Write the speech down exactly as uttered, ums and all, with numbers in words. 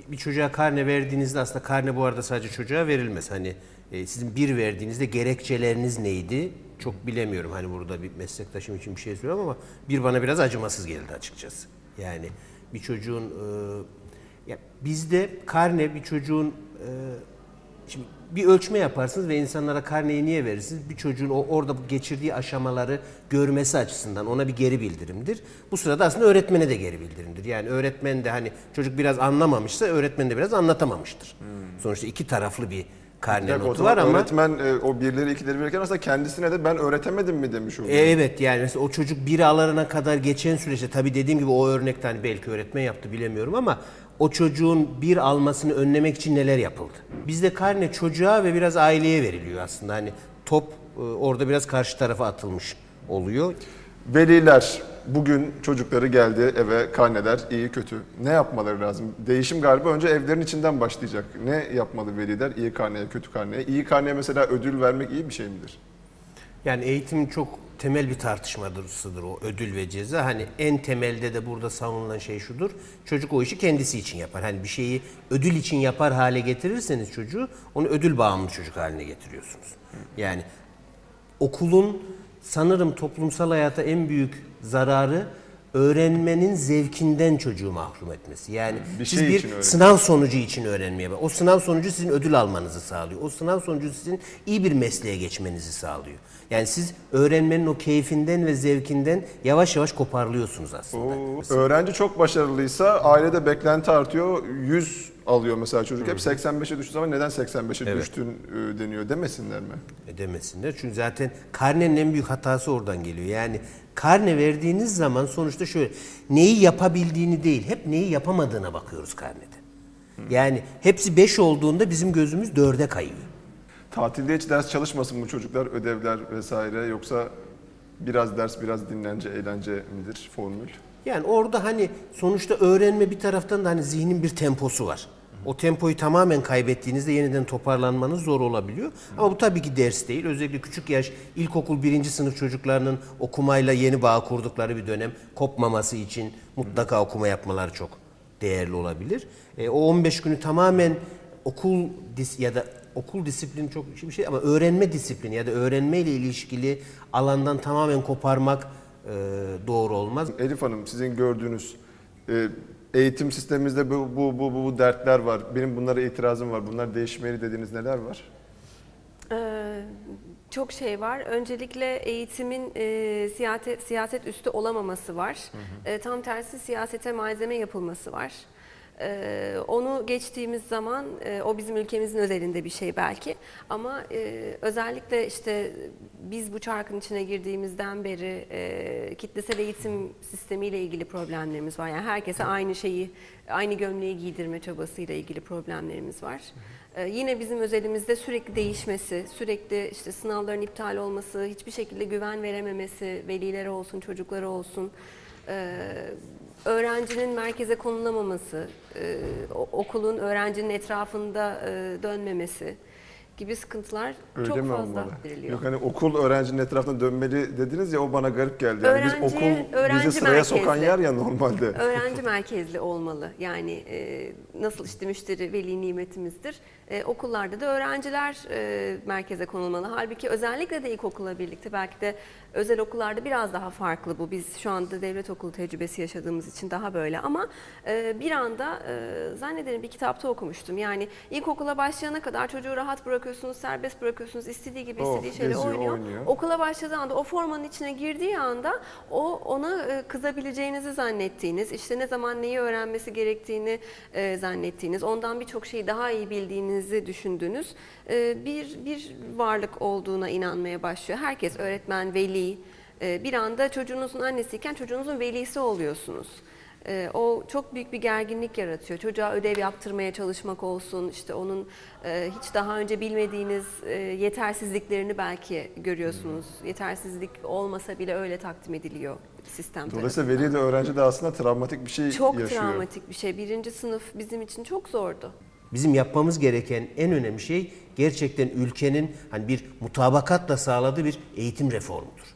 bir çocuğa karne verdiğinizde aslında karne bu arada sadece çocuğa verilmez. Hani e, sizin bir verdiğinizde gerekçeleriniz neydi? Çok bilemiyorum. Hani burada bir meslektaşım için bir şey söylüyorum ama bir bana biraz acımasız geldi açıkçası. Yani bir çocuğun e, ya bizde karne bir çocuğun e, şimdi bir ölçme yaparsınız ve insanlara karneyi niye verirsiniz? Bir çocuğun o orada geçirdiği aşamaları görmesi açısından ona bir geri bildirimdir. Bu sırada aslında öğretmene de geri bildirimdir. Yani öğretmen de hani çocuk biraz anlamamışsa öğretmen de biraz anlatamamıştır. Hmm. Sonuçta iki taraflı bir karne yani notu var ama öğretmen e, o birleri ikileri verirken aslında kendisine de ben öğretemedim mi demiş oluyor. Evet, yani mesela o çocuk bir alana kadar geçen süreçte tabii dediğim gibi o örnekte hani belki öğretmen yaptı bilemiyorum ama o çocuğun bir almasını önlemek için neler yapıldı? Bizde karne çocuğa ve biraz aileye veriliyor aslında. Hani top orada biraz karşı tarafa atılmış oluyor. Veliler bugün çocukları geldi eve, karneler iyi kötü. Ne yapmaları lazım? Değişim galiba önce evlerin içinden başlayacak. Ne yapmalı veliler iyi karneye, kötü karneye? İyi karneye mesela ödül vermek iyi bir şey midir? Yani eğitim çok temel bir tartışmadır o ödül ve ceza. Hani en temelde de burada savunulan şey şudur. Çocuk o işi kendisi için yapar. Hani bir şeyi ödül için yapar hale getirirseniz çocuğu onu ödül bağımlı çocuk haline getiriyorsunuz. Yani okulun sanırım toplumsal hayata en büyük zararı öğrenmenin zevkinden çocuğu mahrum etmesi. Yani bir siz şey bir sınav sonucu için öğrenmeye bak. O sınav sonucu sizin ödül almanızı sağlıyor. O sınav sonucu sizin iyi bir mesleğe geçmenizi sağlıyor. Yani siz öğrenmenin o keyfinden ve zevkinden yavaş yavaş koparlıyorsunuz aslında. Oo, öğrenci çok başarılıysa ailede beklenti artıyor. yüz alıyor mesela çocuk. Hep seksen beşe düştüğü zaman neden seksen beşe evet. düştün deniyor demesinler mi? E demesinler. Çünkü zaten karnenin en büyük hatası oradan geliyor. Yani karne verdiğiniz zaman sonuçta şöyle neyi yapabildiğini değil, hep neyi yapamadığına bakıyoruz karnede. Yani hepsi beş olduğunda bizim gözümüz dörde kayıyor. Tatilde hiç ders çalışmasın mı çocuklar, ödevler vesaire, yoksa biraz ders biraz dinlence, eğlence midir formül? Yani orada hani sonuçta öğrenme bir taraftan da hani zihnin bir temposu var. O tempoyu tamamen kaybettiğinizde yeniden toparlanmanız zor olabiliyor. Ama bu tabii ki ders değil. Özellikle küçük yaş, ilkokul birinci sınıf çocuklarının okumayla yeni bağ kurdukları bir dönem, kopmaması için mutlaka okuma yapmaları çok değerli olabilir. E, o on beş günü tamamen okul dis ya da okul disiplini çok bir şey ama öğrenme disiplini ya da öğrenmeyle ilişkili alandan tamamen koparmak e, doğru olmaz. Elif Hanım, sizin gördüğünüz e, eğitim sistemimizde bu, bu, bu, bu dertler var. Benim bunlara itirazım var. Bunlar değişmeli dediğiniz neler var? Ee, çok şey var. Öncelikle eğitimin e, siyaset, siyaset üstü olamaması var. Hı hı. E, tam tersi siyasete malzeme yapılması var. Ee, onu geçtiğimiz zaman e, o bizim ülkemizin özelinde bir şey belki ama e, özellikle işte biz bu çarkın içine girdiğimizden beri e, kitlesel eğitim sistemiyle ilgili problemlerimiz var. Yani herkese aynı şeyi, aynı gömleği giydirme çabasıyla ilgili problemlerimiz var. Ee, yine bizim özelimizde sürekli değişmesi, sürekli işte sınavların iptal olması, hiçbir şekilde güven verememesi, velilere olsun, çocuklara olsun. Ee, öğrencinin merkeze konulamaması, e, okulun öğrencinin etrafında e, dönmemesi gibi sıkıntılar öyle çok fazla olmalı? veriliyor. Yok hani okul öğrencinin etrafına dönmeli dediniz ya, o bana garip geldi. Yani öğrenci, biz okul öğrenci bizi sıraya merkezli. sokan yer ya normalde. Öğrenci merkezli olmalı. Yani e, nasıl işte müşteri veli nimetimizdir. E, okullarda da öğrenciler e, merkeze konulmalı. Halbuki özellikle de ilkokula birlikte, belki de özel okullarda biraz daha farklı bu. Biz şu anda devlet okulu tecrübesi yaşadığımız için daha böyle ama e, bir anda e, zannederim bir kitapta okumuştum. Yani ilkokula başlayana kadar çocuğu rahat bırakıyorsunuz, serbest bırakıyorsunuz, istediği gibi istediği Oh, şeyle geziyor, oynuyor. oynuyor. Okula başladığı anda, o formanın içine girdiği anda o ona e, kızabileceğinizi zannettiğiniz, işte ne zaman neyi öğrenmesi gerektiğini e, zannettiğiniz, ondan birçok şeyi daha iyi bildiğinizi düşündüğünüz e, bir bir varlık olduğuna inanmaya başlıyor. Herkes, öğretmen, veli, e, bir anda çocuğunuzun annesiyken çocuğunuzun velisi oluyorsunuz. E, o çok büyük bir gerginlik yaratıyor. Çocuğa ödev yaptırmaya çalışmak olsun, işte onun e, hiç daha önce bilmediğiniz e, yetersizliklerini belki görüyorsunuz. Yetersizlik olmasa bile öyle takdim ediliyor sistem Dolayısıyla tarafından. veli de öğrenci de aslında travmatik bir şey çok yaşıyor. Çok travmatik bir şey. Birinci sınıf bizim için çok zordu. Bizim yapmamız gereken en önemli şey gerçekten ülkenin hani bir mutabakatla sağladığı bir eğitim reformudur.